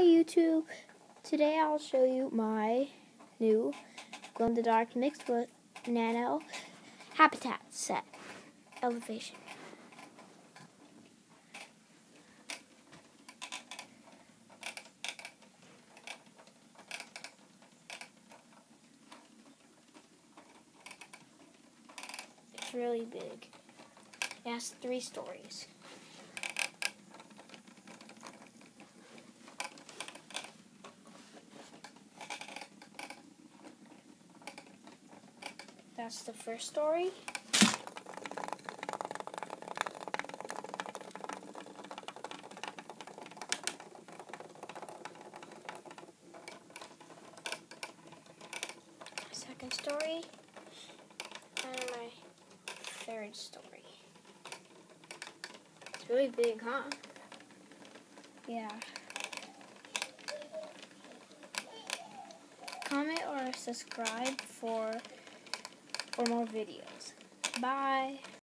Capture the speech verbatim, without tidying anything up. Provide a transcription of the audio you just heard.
YouTube. Today I'll show you my new glow-in-the-dark mixed with nano habitat set elevation. It's really big. It has three stories. That's the first story. Second story. And my third story. It's really big, huh? Yeah. Comment or subscribe for for more videos. Bye.